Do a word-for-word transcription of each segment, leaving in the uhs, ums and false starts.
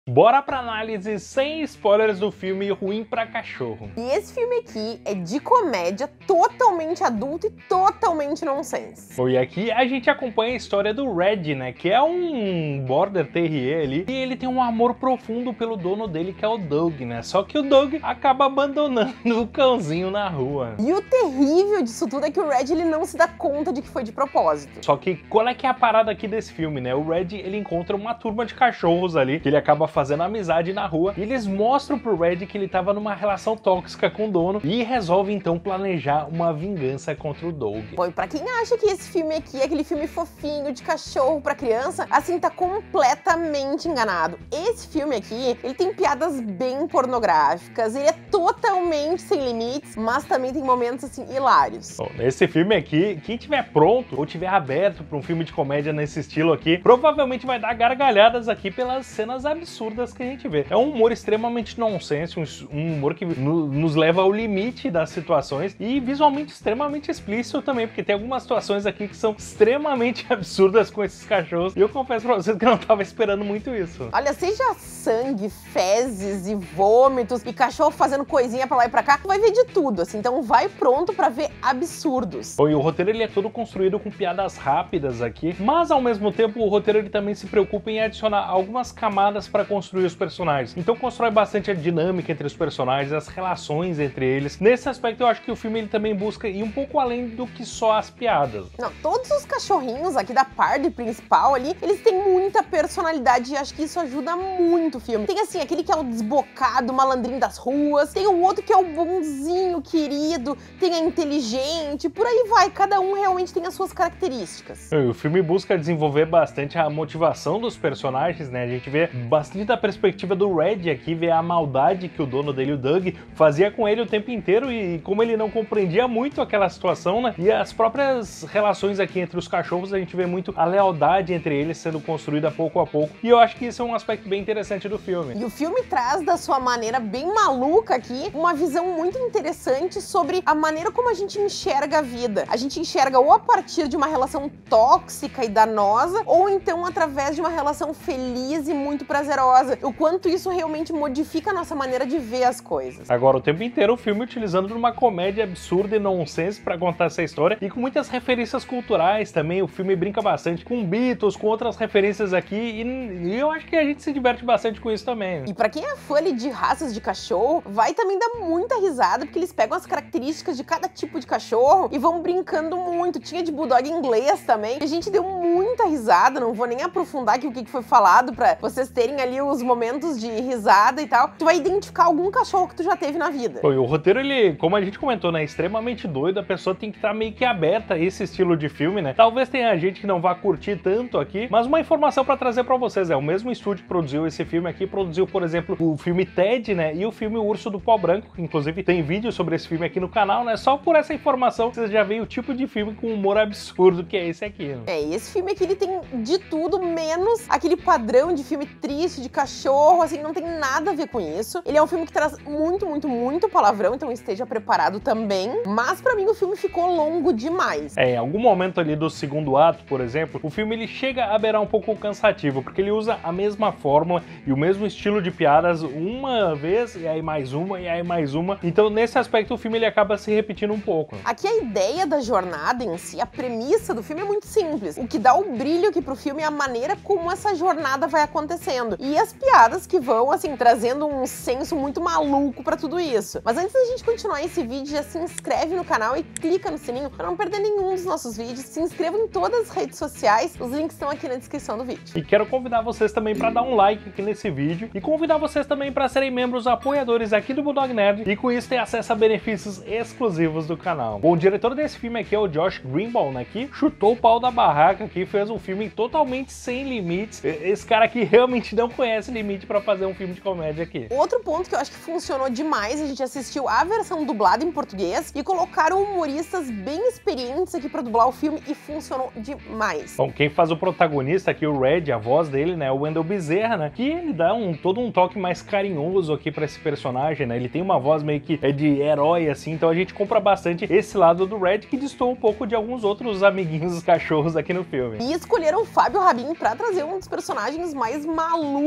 Bora pra análise sem spoilers do filme Ruim pra Cachorro. E esse filme aqui é de comédia, totalmente adulto e totalmente nonsense. E aqui a gente acompanha a história do Red, né, que é um Border Terrier ali, e ele tem um amor profundo pelo dono dele, que é o Doug, né, só que o Doug acaba abandonando o cãozinho na rua. E o terrível disso tudo é que o Red ele não se dá conta de que foi de propósito. Só que qual é que é a parada aqui desse filme, né, o Red ele encontra uma turma de cachorros ali, que ele acaba fazendo amizade na rua, e eles mostram pro Red que ele tava numa relação tóxica com o dono e resolve então planejar uma vingança contra o Doug. Bom, e pra quem acha que esse filme aqui é aquele filme fofinho de cachorro pra criança, assim, tá completamente enganado. Esse filme aqui, ele tem piadas bem pornográficas, ele é totalmente sem limites, mas também tem momentos, assim, hilários. Bom, nesse filme aqui, quem tiver pronto ou tiver aberto pra um filme de comédia nesse estilo aqui, provavelmente vai dar gargalhadas aqui pelas cenas absurdas que a gente vê. É um humor extremamente nonsense, um humor que no, nos leva ao limite das situações e visualmente extremamente explícito também, porque tem algumas situações aqui que são extremamente absurdas com esses cachorros, e eu confesso pra vocês que eu não tava esperando muito isso. Olha, seja sangue, fezes e vômitos e cachorro fazendo coisinha pra lá e pra cá, tu vai ver de tudo, assim, então vai pronto pra ver absurdos. Bom, e o roteiro ele é todo construído com piadas rápidas aqui, mas ao mesmo tempo o roteiro ele também se preocupa em adicionar algumas camadas pra construir os personagens. Então constrói bastante a dinâmica entre os personagens, as relações entre eles. Nesse aspecto eu acho que o filme ele também busca ir um pouco além do que só as piadas. Não, todos os cachorrinhos aqui da party principal ali, eles têm muita personalidade e acho que isso ajuda muito o filme. Tem assim, aquele que é o desbocado, malandrinho das ruas, tem o outro que é o bonzinho, querido, tem a inteligente, por aí vai, cada um realmente tem as suas características. O filme busca desenvolver bastante a motivação dos personagens, né? A gente vê bastante da perspectiva do Red aqui, ver a maldade que o dono dele, o Doug, fazia com ele o tempo inteiro e como ele não compreendia muito aquela situação, né? E as próprias relações aqui entre os cachorros, a gente vê muito a lealdade entre eles sendo construída pouco a pouco, e eu acho que isso é um aspecto bem interessante do filme. E o filme traz, da sua maneira bem maluca aqui, uma visão muito interessante sobre a maneira como a gente enxerga a vida. A gente enxerga ou a partir de uma relação tóxica e danosa, ou então através de uma relação feliz e muito prazerosa. O quanto isso realmente modifica a nossa maneira de ver as coisas. Agora, o tempo inteiro o filme utilizando uma comédia absurda e nonsense pra contar essa história, e com muitas referências culturais também. O filme brinca bastante com Beatles, com outras referências aqui, e, e eu acho que a gente se diverte bastante com isso também. E pra quem é fã de raças de cachorro, vai também dar muita risada, porque eles pegam as características de cada tipo de cachorro e vão brincando muito. Tinha de bulldog inglês também, e a gente deu muita risada, não vou nem aprofundar aqui o que foi falado pra vocês terem ali os momentos de risada e tal. Tu vai identificar algum cachorro que tu já teve na vida. Pô, e o roteiro, ele, como a gente comentou, né, é extremamente doido, a pessoa tem que estar meio que aberta a esse estilo de filme, né? Talvez tenha gente que não vá curtir tanto aqui, mas uma informação pra trazer pra vocês, é o mesmo estúdio que produziu esse filme aqui, produziu, por exemplo, o filme Ted, né, e o filme O Urso do Pó Branco, que inclusive tem vídeo sobre esse filme aqui no canal, né? Só por essa informação vocês já veem o tipo de filme com humor absurdo que é esse aqui, né? É, e esse filme aqui ele tem de tudo, menos aquele padrão de filme triste, de cachorro, assim, não tem nada a ver com isso. Ele é um filme que traz muito, muito, muito palavrão, então esteja preparado também, mas pra mim o filme ficou longo demais. É, em algum momento ali do segundo ato, por exemplo, o filme ele chega a beirar um pouco cansativo, porque ele usa a mesma fórmula e o mesmo estilo de piadas uma vez, e aí mais uma, e aí mais uma. Então, nesse aspecto, o filme ele acaba se repetindo um pouco. Aqui a ideia da jornada em si, a premissa do filme é muito simples. O que dá o brilho aqui pro filme é a maneira como essa jornada vai acontecendo. E as piadas que vão, assim, trazendo um senso muito maluco pra tudo isso. Mas antes da gente continuar esse vídeo, já se inscreve no canal e clica no sininho pra não perder nenhum dos nossos vídeos. Se inscreva em todas as redes sociais, os links estão aqui na descrição do vídeo. E quero convidar vocês também pra dar um like aqui nesse vídeo e convidar vocês também pra serem membros apoiadores aqui do Bulldog Nerd e com isso ter acesso a benefícios exclusivos do canal. Bom, o diretor desse filme aqui é o Josh Greenbaum, né, que chutou o pau da barraca aqui, fez um filme totalmente sem limites. Esse cara aqui realmente não conhece limite pra fazer um filme de comédia aqui. Outro ponto que eu acho que funcionou demais, a gente assistiu a versão dublada em português e colocaram humoristas bem experientes aqui pra dublar o filme e funcionou demais. Bom, quem faz o protagonista aqui, o Red, a voz dele, né, é o Wendell Bezerra, né, que ele dá um, todo um toque mais carinhoso aqui pra esse personagem, né, ele tem uma voz meio que é de herói, assim, então a gente compra bastante esse lado do Red, que destoa um pouco de alguns outros amiguinhos cachorros aqui no filme. E escolheram o Fábio Rabin pra trazer um dos personagens mais malucos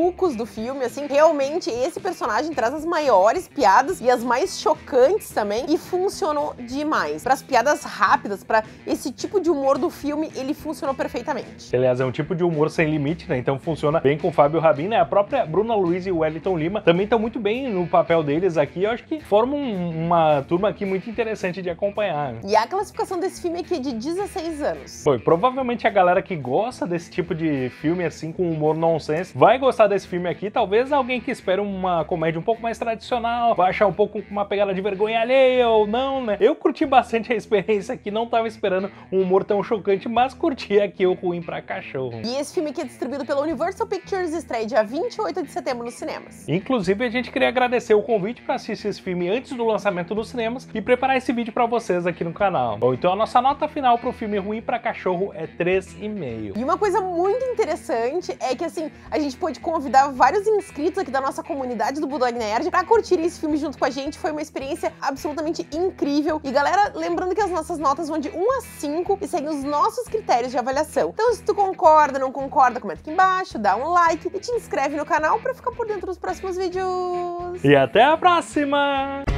sucos do filme, assim. Realmente, esse personagem traz as maiores piadas e as mais chocantes também, e funcionou demais. Para as piadas rápidas, para esse tipo de humor do filme, ele funcionou perfeitamente. Aliás, é um tipo de humor sem limite, né? Então funciona bem com o Fábio Rabin, né? A própria Bruna Luiz e o Wellington Lima também estão muito bem no papel deles aqui. Eu acho que formam uma turma aqui muito interessante de acompanhar. E a classificação desse filme aqui é de dezesseis anos. Foi, provavelmente a galera que gosta desse tipo de filme, assim, com humor nonsense, vai gostar desse filme aqui. Talvez alguém que espera uma comédia um pouco mais tradicional, vai achar um pouco com uma pegada de vergonha alheia ou não, né? Eu curti bastante a experiência aqui, não tava esperando um humor tão chocante, mas curti aqui o Ruim pra Cachorro. E esse filme aqui é distribuído pela Universal Pictures e estreia dia vinte e oito de setembro nos cinemas. Inclusive, a gente queria agradecer o convite para assistir esse filme antes do lançamento nos cinemas e preparar esse vídeo para vocês aqui no canal. Bom, então a nossa nota final pro filme Ruim pra Cachorro é três e meio. E uma coisa muito interessante é que, assim, a gente pôde convidar vários inscritos aqui da nossa comunidade do Bulldog Nerd pra curtirem esse filme junto com a gente. Foi uma experiência absolutamente incrível. E galera, lembrando que as nossas notas vão de um a cinco e seguem os nossos critérios de avaliação. Então, se tu concorda, não concorda, comenta aqui embaixo, dá um like e te inscreve no canal pra ficar por dentro dos próximos vídeos. E até a próxima!